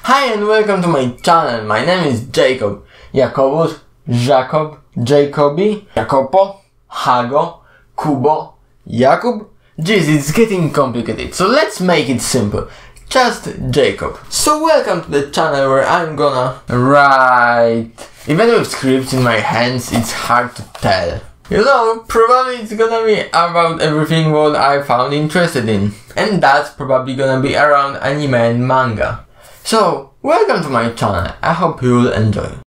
Hi and welcome to my channel. My name is Jacob. Jakobus, Jacob, Jacobi, Jacopo, Hago, Kubo, Jakub. Jeez, it's getting complicated, so let's make it simple. Just Jacob. So welcome to the channel where I'm gonna write. Even with scripts in my hands, it's hard to tell. You know, probably it's gonna be about everything what I found interested in. And that's probably gonna be around anime and manga. So, welcome to my channel. I hope you'll enjoy.